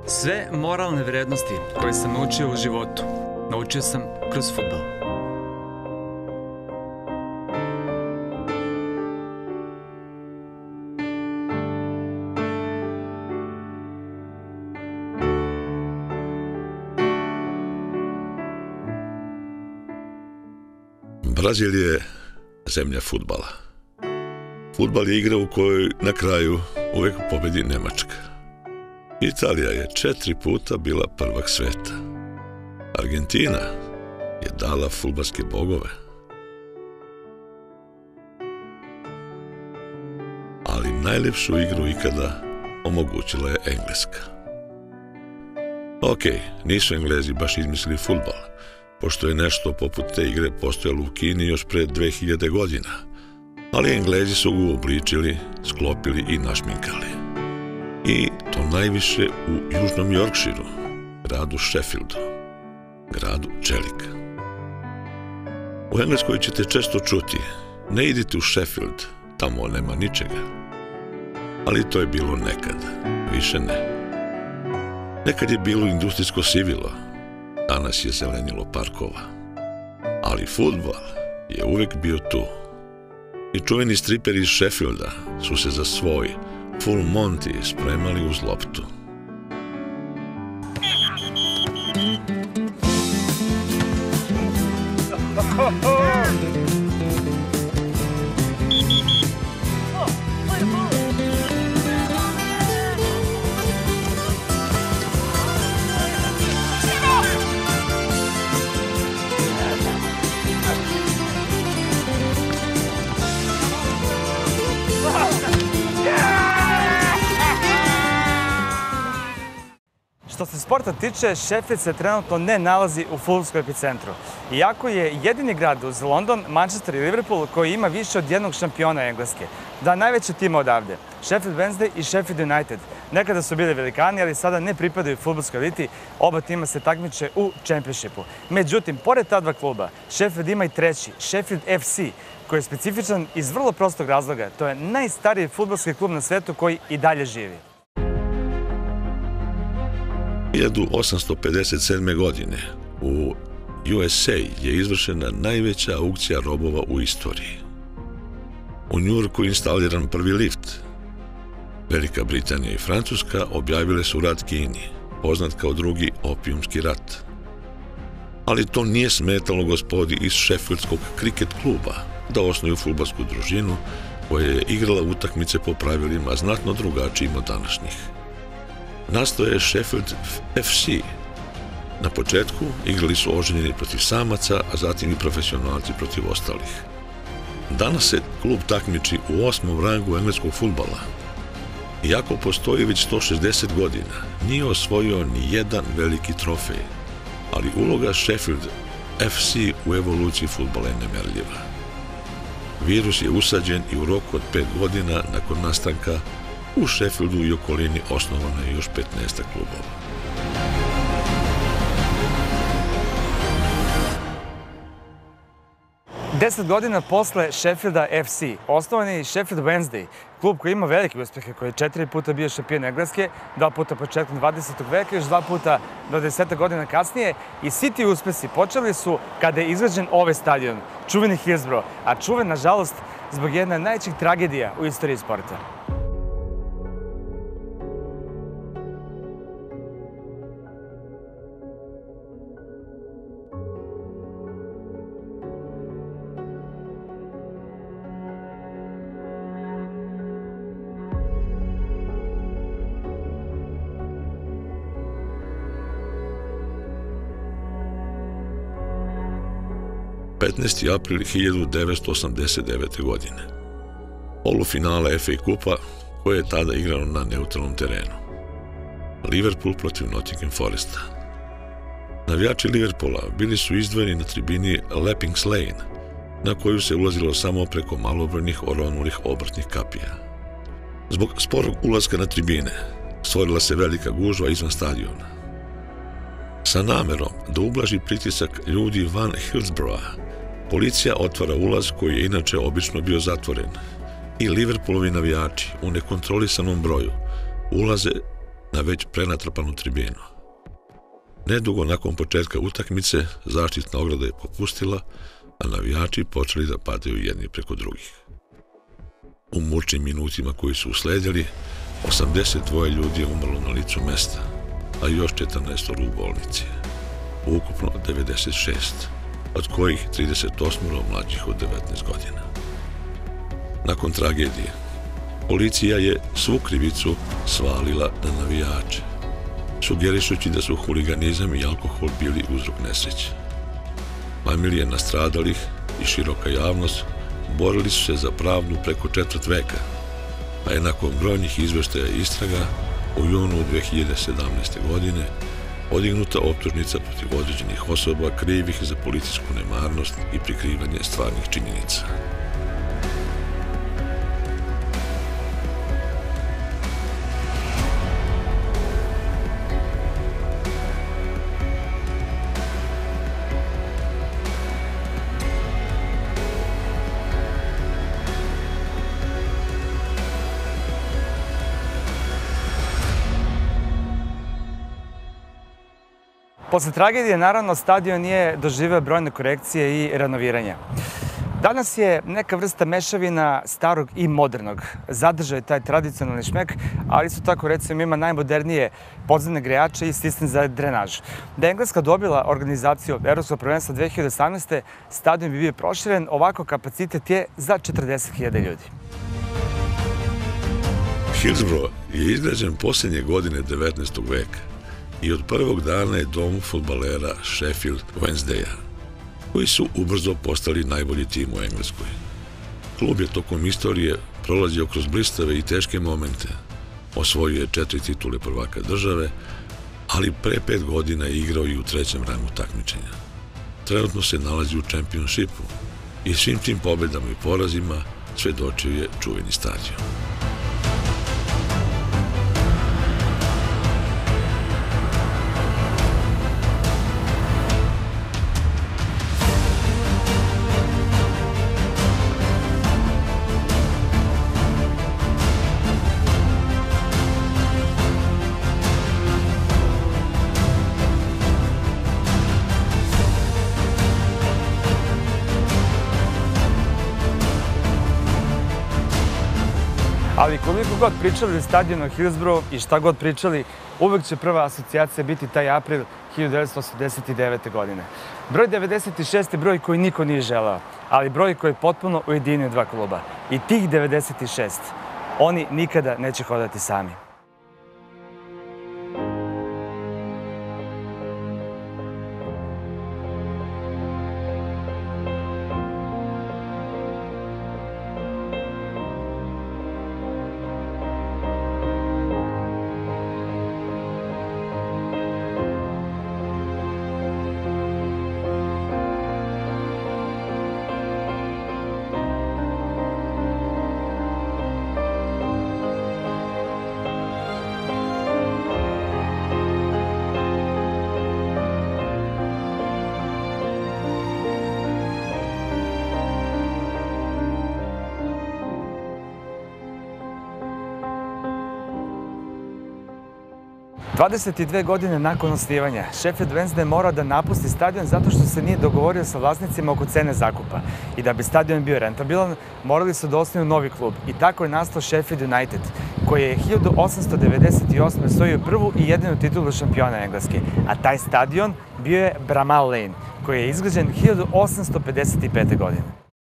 Sve moralne vrednosti koje sam naučio u životu, naučio sam kroz fudbal. Brazil je zemlja fudbala. Fudbal je igra u kojoj na kraju uvek pobedi Nemačka. Italija je 4 puta bila prvak sveta. Argentina je dala fudbalske bogove. Ali najlepšu igru ikada omogućila je Engleska. Ok, nisu Englezi baš izmislili fudbal, pošto je nešto poput te igre postojalo u Kini još pre 2000 godina, ali Englezi su ga uobličili, sklopili i našminkali. I to najviše u južnom Yorkshireu, gradu Sheffieldu, gradu čelika. U Engleskoj ćete često čuti, ne idite u Sheffield, tamo nema ničega. Ali to je bilo nekad, više ne. Nekad je bilo industrijsko sivilo, danas je zelenilo parkova. Ali fudbal je uvek bio tu. I čuveni striperi iz Sheffielda su se za svoj Full Monty spremali uz loptu. Što se sporta tiče, Sheffield se trenutno ne nalazi u fudbalskom epicentru. Iako je jedini grad uz London, Manchester i Liverpool koji ima više od jednog šampiona Engleske. Da, najveće tima odavde. Sheffield Wednesday i Sheffield United. Nekada su bili velikani, ali sada ne pripadaju fudbalskoj eliti. Oba tima se takmiče u Championshipu. Međutim, pored ta dva kluba, Sheffield ima i treći, Sheffield FC, koji je specifičan iz vrlo prostog razloga. To je najstariji fudbalski klub na svetu koji i dalje živi. 1857. godine u USA je izvršena najveća aukcija robova u istoriji. U Njujorku je instaliran prvi lift. Velika Britanija i Francuska objavile su rat Kini, poznat kao drugi opijumski rat. Ali to nije smetalo gospodi iz Sheffieldskog kriket kluba da osnuju fudbalsku družinu koja je igrala utakmice po pravilima znatno drugačijim od današnjih. Nastao je Sheffield FC. Na početku igrali su oženjeni protiv samaca, a zatim i profesionalci protiv ostalih. Danas se klub takmiči u 8. rangu engleskog fudbala. Iako postoji već 160 godina, nije osvojio ni jedan veliki trofej, ali uloga Sheffield FC u evoluciji fudbala je nemerljiva. Virus je usađen i u roku od 5 godina nakon nastanka u Sheffieldu i okolini osnovano je još 15 klubova. Deset godina posle Sheffielda FC osnovan je i Sheffield Wednesday, klub koji ima velike uspehe, koji je 4 puta bio šampion Engleske, 2 puta početkom 20. veka, još 2 puta 20 godina kasnije. I svi ti uspesi počeli su kada je izgrađen ovaj stadion, čuveni Hillsborough, a čuven, nažalost, zbog jedne od najvećih tragedija u istoriji sporta. April 1989. godine. Polufinale FA Kupa koje je tada igrano na neutralnom terenu. Liverpool protiv Nottingham Foresta. Navijači Liverpoola bili su izdvojeni na tribini Lappings Lane, na koju se ulazilo samo preko malobrojnih oronulih obrtnih kapija. Zbog sporog ulaska na tribine stvorila se velika gužva izvan stadiona. Sa namerom da ublaži pritisak ljudi van Hillsborougha, policija otvara ulaz koji je inače obično bio zatvoren i Liverpoolovi navijači u nekontrolisanom broju ulaze na već prenatrpanu tribinu. Nedugo nakon početka utakmice zaštitna ograda je popustila, a navijači počeli da padaju jedni preko drugih. U mučnim minutima koji su usledili, 82 ljudi je umrlo na licu mesta, a još 14 u bolnici. Ukupno 96, od kojih 38 mlađih od 19 godina. Nakon tragedije, policija je svu krivicu svalila na navijače, sugerišući da su huliganizam i alkohol bili uzrok nesreće. Familije nastradalih i široka javnost borili su se za pravdu preko četvrt veka, a je nakon brojnih izveštaja istraga u junu 2017. godine podignuta optužnica protiv određenih osoba krivih za policijsku nemarnost i prikrivanje stvarnih činjenica. Posle tragedije, naravno, stadion je doživeo brojne korekcije i renoviranja. Danas je neka vrsta mešavina starog i modernog. Zadržao je taj tradicionalni šmek, ali isto tako, recimo, ima najmodernije podzemne grejače i sistem za drenažu. Da je Engleska dobila organizaciju Evropskog prvenstva 2018. stadion bi bio proširen, ovako kapacitet je za 40.000 ljudi. Hillsborough je izgrađen posljednje godine 19. veka i od prvog dana je dom fudbalera Sheffield Wednesdaya, koji su ubrzo postali najbolji tim u Engleskoj. Klub je tokom istorije prolazio kroz blistave i teške momente. Osvojio je 4 titule prvaka države, ali pre 5 godina je igrao i u 3. rangu takmičenja. Trenutno se nalazi u Championshipu i svim tim pobedama i porazima svedočio je čuveni stadion. Ali koliko god pričali o stadionu Hillsborough i šta god pričali, uvek će prva asocijacija biti taj april 1989. godine. Broj 96 je broj koji niko nije želeo, ali broj koji je potpuno ujedinio dva kluba. I tih 96, oni nikada neće hodati sami. ...22 godine nakon osnivanja, Sheffield Wednesday mora da napusti stadion zato što se nije dogovorio sa vlasnicima oko cene zakupa. I da bi stadion bio rentabilan, morali su da osnuju novi klub. I tako je nastao Sheffield United, koji je 1898. osvojio prvu i jedinu titulu šampiona Engleske. A taj stadion bio je Bramall Lane, koji je izgrađen 1855. godine.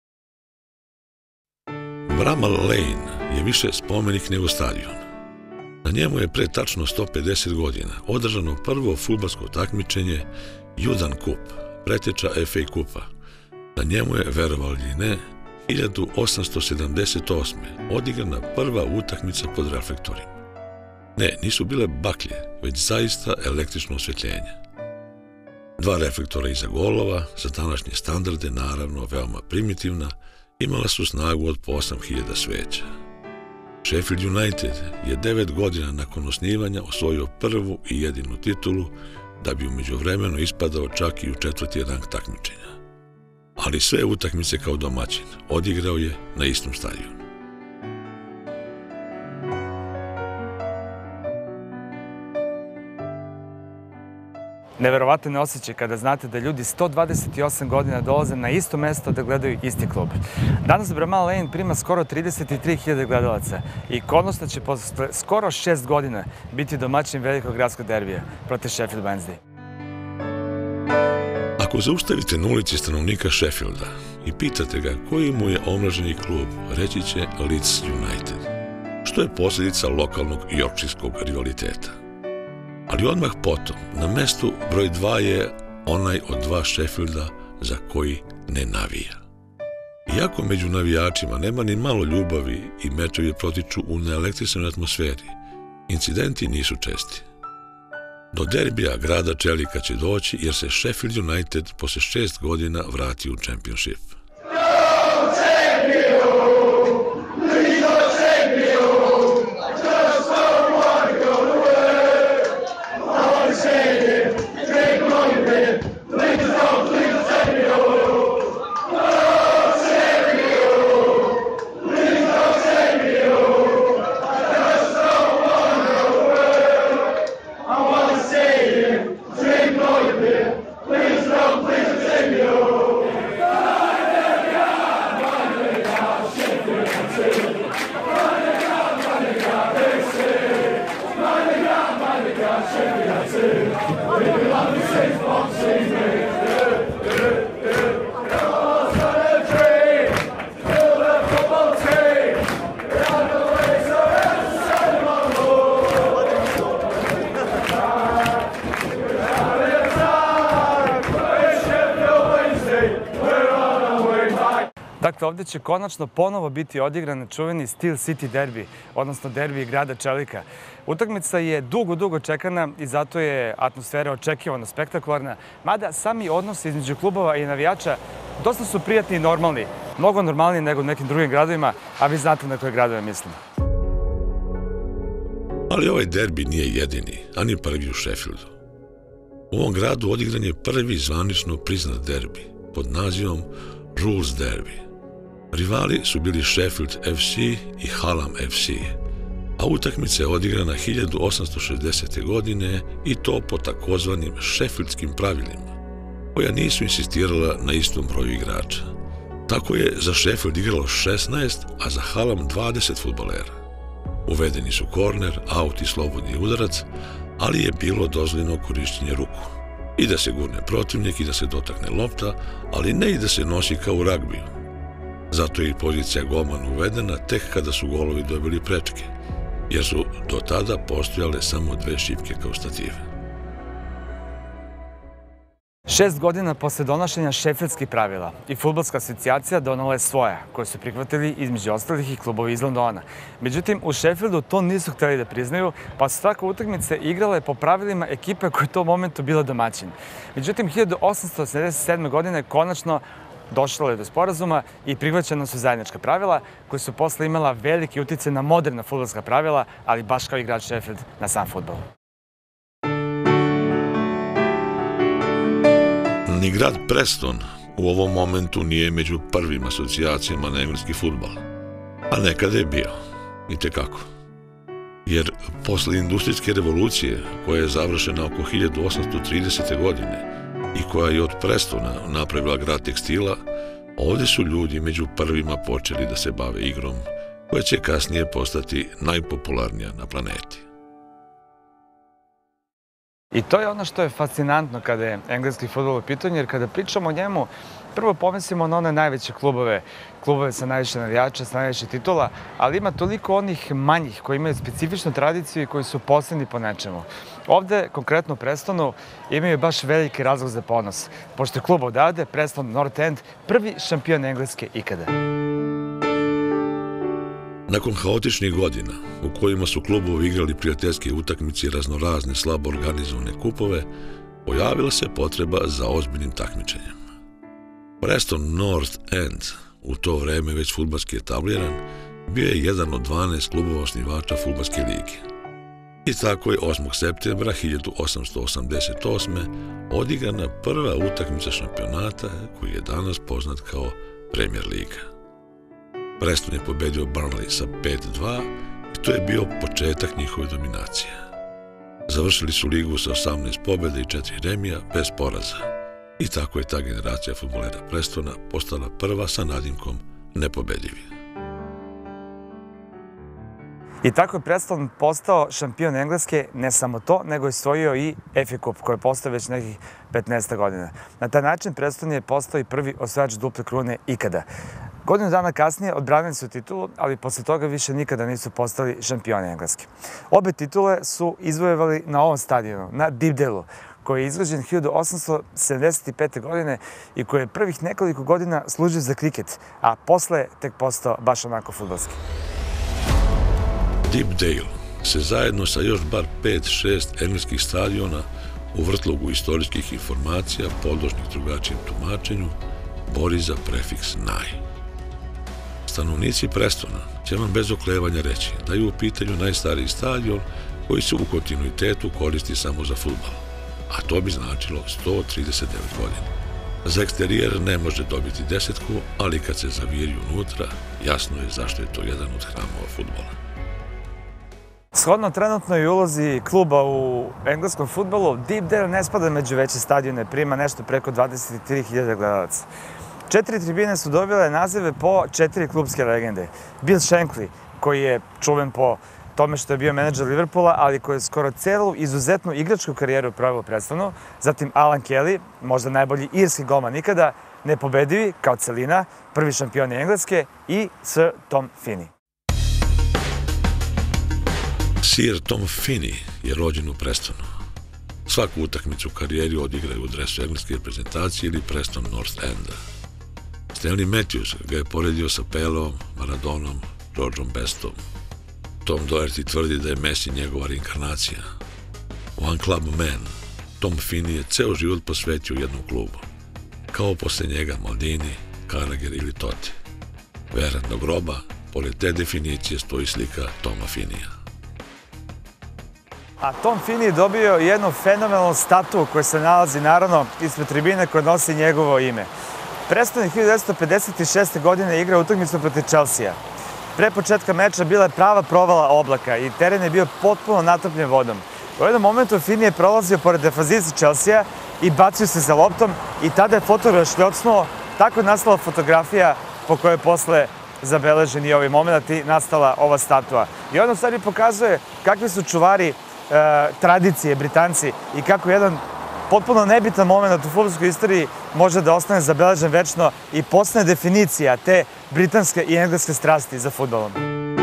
Bramall Lane je više spomenik nego stadion. Na njemu je pre tačno 150 godina održano prvo fudbalsko takmičenje Judan Kup, preteča FA Kupa. Na njemu je, verovali ili ne, 1878. odigrana prva utakmica pod reflektorima. Ne, nisu bile baklje, već zaista električno osvetljenje. 2 reflektora iza golova, za današnje standarde naravno veoma primitivna, imala su snagu od po 8000 sveća. Sheffield United je 9 godina nakon osnivanja osvojio prvu i jedinu titulu, da bi u međuvremenu ispadao čak i u 4. rang takmičenja. Ali sve utakmice kao domaćin odigrao je na istom stadionu. Neverovatan je osjećaj kada znate da ljudi 128 godina dolaze na isto mesto da gledaju isti klub. Danas Bramall Lane prima skoro 33.000 gledalaca i Konostna će posle skoro 6 godina biti domaćin velikog gradskog derbija protiv Sheffield Wednesday. Ako zaustavite na ulici stanovnika Sheffielda i pitate ga koji mu je omraženi klub, reći će Leeds United, što je posljedica lokalnog yorkshireskog rivaliteta. Ali odmah potom, na mestu broj 2 je onaj od dva Sheffielda za koji ne navija. Iako među navijačima nema ni malo ljubavi i mečevi protiču u neelektrisanoj atmosferi, incidenti nisu česti. Do derbija grada čelika će doći jer se Sheffield United posle 6 godina vrati u Championship. Dakle, ovdje će konačno ponovo biti odigran čuveni Steel City derbi, odnosno derbi grada čelika. Utakmica je dugo čekana i zato je atmosfera očekivano spektakularna, mada sami odnosi između klubova i navijača dosta su prijatni i normalni, mnogo normalniji nego u nekim drugim gradovima, a vi znate na koje gradove mislim. Ali ovaj derbi nije jedini, ani prvi u Sheffieldu. U ovom gradu odigran je prvi zvanično priznat derbi pod nazivom Rules Derby. Rivali su bili Sheffield FC i Hallam FC, a utakmica je odigrana 1860. godine i to po takozvanim Sheffieldskim pravilima, koja nisu insistirala na istom broju igrača. Tako je za Sheffield igralo 16, a za Hallam 20 fudbalera. Uvedeni su korner, aut i slobodni udarac, ali je bilo dozvoljeno korišćenje ruku. I da se gurne protivnik i da se dotakne lopta, ali ne i da se nosi kao u ragbiju. Zato je i pozicija golmana uvedena tek kada su golovi dobili prečke, jer su do tada postojale samo dve šipke kao stative. 6 godina posle donošenja šefieldskih pravila i fudbalska asocijacija donala je svoja, koje su prihvatili između ostalih i klubovi iz Londona. Međutim, u Sheffieldu to nisu hteli da priznaju, pa su tako utakmice igrale po pravilima ekipe koja je u tom momentu bila domaćin. Međutim, 1877. godine konačno došlo je do sporazuma i prihvaćena su zajednička pravila koja su posle imala veliki uticaj na moderna fudbalska pravila, ali baš kao i grad Sheffield na sam fudbal. Ni grad Preston u ovom momentu nije među prvim asocijacijama na engleski fudbal, a nekada je bio, i tekako. Jer posle industrijske revolucije, koja je završena oko 1830. godine i koja je od Prestona napravila grad tekstila, ovdje su ljudi među prvima počeli da se bave igrom, koja će kasnije postati najpopularnija na planeti. I to je ono što je fascinantno kada je engleski fudbal u pitanju, jer kada pričamo o njemu, prvo pomislimo na one najveće klubove sa najviše navijača, sa najviše titula, ali ima toliko onih manjih koji imaju specifičnu tradiciju i koji su posebni po nečemu. Ovde, konkretno u Prestonu, imaju baš veliki razlog za ponos, pošto je klub odavde, Preston North End, prvi šampion Engleske ikada. Nakon haotičnih godina, u kojima su klubovi igrali prijateljske utakmice i raznorazne slabo organizovane kupove, pojavila se potreba za ozbiljnim takmičenjem. Preston North End, u to vreme već fudbalski etabliran, bio je jedan od 12 klubova osnivača fudbalske lige. I tako je 8. septembra 1888. odigrana prva utakmica šampionata koji je danas poznat kao Premier Liga. Preston je pobedio Burnley sa 5-2 i to je bio početak njihove dominacije. Završili su ligu sa 18 pobjeda i 4 remija bez poraza. I tako je ta generacija fudbalera Prestona postala prva sa nadimkom nepobedljivi. I tako je Preston postao šampion Engleske, ne samo to, nego je osvojio i FA Cup, koji je postao već nekih 15 godina. Na taj način Preston je postao i prvi osvajač duple krune ikada. Godinu dana kasnije odbranili su titulu, ali posle toga više nikada nisu postali šampioni Engleske. Obe titule su izvojevali na ovom stadionu, na Deepdaleu, koji je izgrađen 1875. godine i koji je prvih nekoliko godina služio za kriket, a posle tek postao baš onako fudbalski. Deepdale se zajedno sa još bar 5-6 engleskih stadiona u vrtlogu istorijskih informacija podložnih drugačijem tumačenju bori za prefiks naj. Stanovnici Prestona će vam bez oklevanja reći da je u pitanju najstariji stadion koji se u kontinuitetu koristi samo za fudbal, a to bi značilo 139 godina. Za eksterijer ne može dobiti desetku, ali kad se zaviri unutra, jasno je zašto je to jedan od hramova fudbala. Shodno trenutnoj ulozi kluba u engleskom fudbalu, Deepdale ne spada među veće stadione, prima nešto preko 23.000 gledalaca. 4 tribine su dobile nazive po 4 klubske legende. Bill Shankly, koji je čuven po tome što je bio menadžer Liverpoola, ali koji je skoro celu izuzetnu igračku karijeru proveo u Prestonu. Zatim Alan Kelly, možda najbolji irski golman ikada, nepobedivi kao celina, prvi šampion Engleske, i Sir Tom Finney. Sir Tom Finney je rođen u Prestonu. Svaku utakmicu u karijeri odigraju u dresu engleske reprezentacije ili Preston North Enda. Stanley Matthews ga je poredio sa Peleom, Maradonom, Georgeom Bestom. Tom Doherty tvrdi da je Messi njegova reinkarnacija. One Club Man, Tom Finney je ceo život posvetio jednom klubu. Kao posle njega Maldini, Carragher ili Totti. Veran do groba, pored te definicije stoji slika Toma Finneya. A Tom Finney je dobio jednu fenomenalnu statu koja se nalazi naravno ispred tribine koja nosi njegovo ime. Preston je 1956. godine igrao utakmicu protiv Chelsea. Pre početka meča bila je prava provala oblaka i teren je bio potpuno natopljen vodom. U jednom momentu Finney je prolazio pored defanzice Chelsea i bacio se za loptom i tada je fotograf šljocnuo. Tako je nastala fotografija po kojoj je posle zabeležen i ovaj moment i nastala ova statua. I ono stvari pokazuje kakvi su čuvari tradicije Britanci i kako jedan potpuno nebitan moment u fudbalskoj istoriji može da ostane zabeležen večno i postane definicija te britanske i engleske strasti za fudbalom.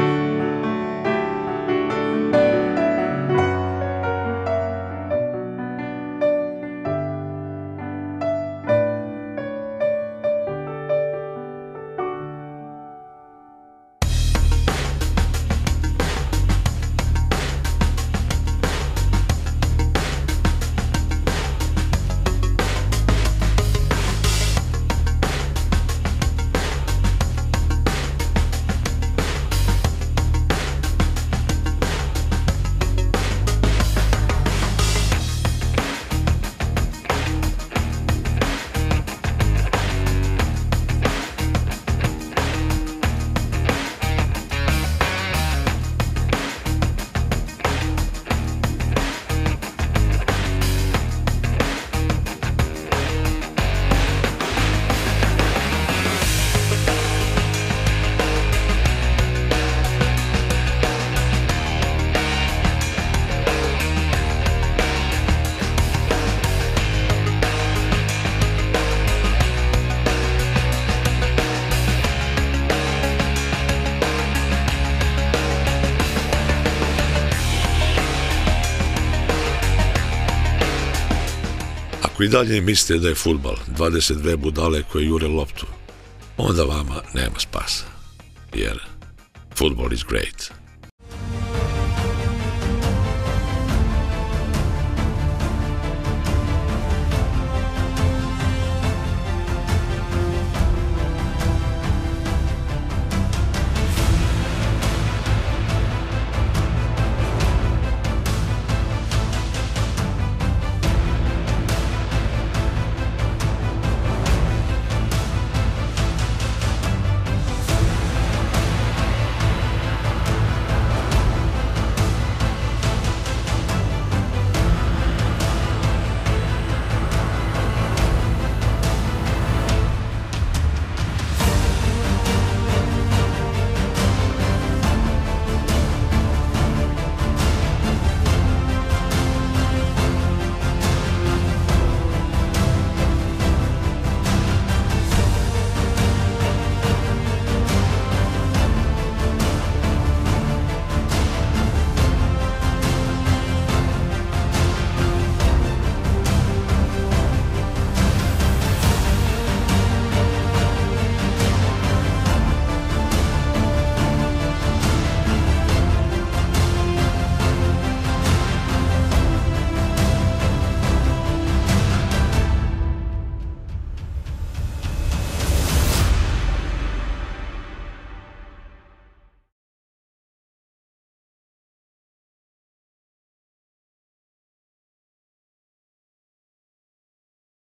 Ako i dalje mislite da je fudbal 22 budale koje jure loptu, onda vama nema spasa, jer football is great.